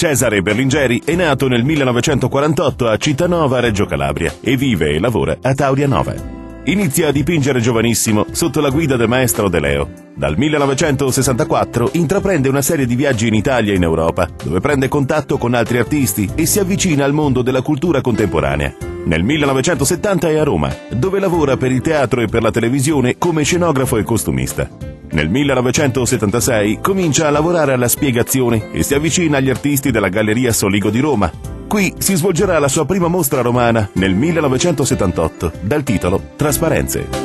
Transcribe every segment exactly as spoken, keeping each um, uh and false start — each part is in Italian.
Cesare Berlingeri è nato nel millenovecentoquarantotto a Cittanova, Reggio Calabria, e vive e lavora a Taurianova. Inizia a dipingere giovanissimo sotto la guida del maestro De Leo. Dal millenovecentosessantaquattro intraprende una serie di viaggi in Italia e in Europa, dove prende contatto con altri artisti e si avvicina al mondo della cultura contemporanea. Nel millenovecentosettanta è a Roma, dove lavora per il teatro e per la televisione come scenografo e costumista. Nel millenovecentosettantasei comincia a lavorare alla Spiegazione e si avvicina agli artisti della Galleria Soligo di Roma. Qui si svolgerà la sua prima mostra romana nel millenovecentosettantotto, dal titolo Trasparenze.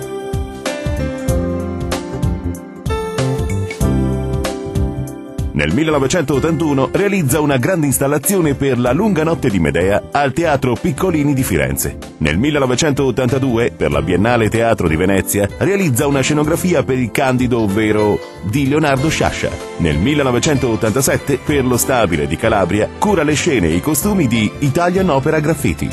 Nel millenovecentottantuno realizza una grande installazione per la Lunga Notte di Medea al Teatro Piccolini di Firenze. Nel millenovecentottantadue, per la Biennale Teatro di Venezia, realizza una scenografia per il Candido, ovvero di Leonardo Sciascia. Nel millenovecentottantasette, per lo Stabile di Calabria, cura le scene e i costumi di Italian Opera Graffiti.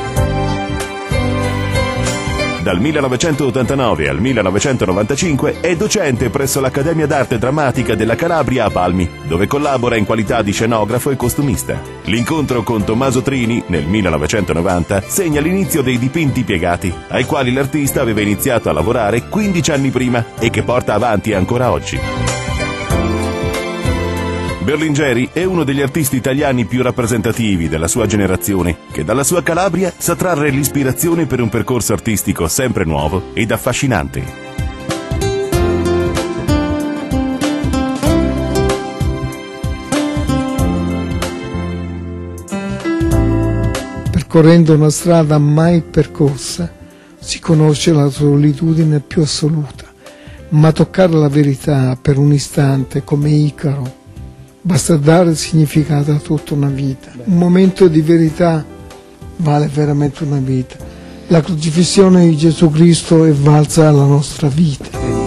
Dal millenovecentottantanove al millenovecentonovantacinque è docente presso l'Accademia d'Arte Drammatica della Calabria a Palmi, dove collabora in qualità di scenografo e costumista. L'incontro con Tommaso Trini, nel millenovecentonovanta, segna l'inizio dei dipinti piegati, ai quali l'artista aveva iniziato a lavorare quindici anni prima e che porta avanti ancora oggi. Berlingeri è uno degli artisti italiani più rappresentativi della sua generazione, che dalla sua Calabria sa trarre l'ispirazione per un percorso artistico sempre nuovo ed affascinante. Percorrendo una strada mai percorsa, si conosce la solitudine più assoluta, ma toccare la verità per un istante come Icaro basta dare significato a tutta una vita. Un momento di verità vale veramente una vita. La crocifissione di Gesù Cristo è valsa alla nostra vita.